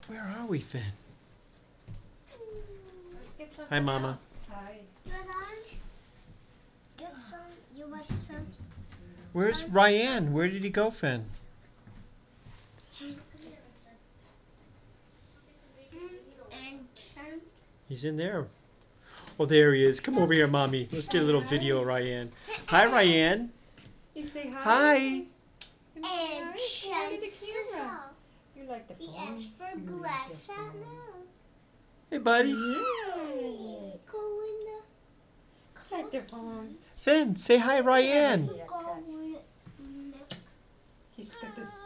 Where are we, Finn? Let's get some. Hi, Mama. Else. Hi. Get some. You want some? Where's Rayan? Where did he go, Finn? And some. He's in there. Oh, there he is. Come over here, Mommy. Let's get a little video of Rayan. Hi, Rayan. You say hi. Hi. You say And hi. Look at the chances camera. are. You like the He phone? asked for You like glass the at phone. milk. Hey, buddy. He's going to Like the phone. Finn, say hi, Ryan. go with milk. He's got this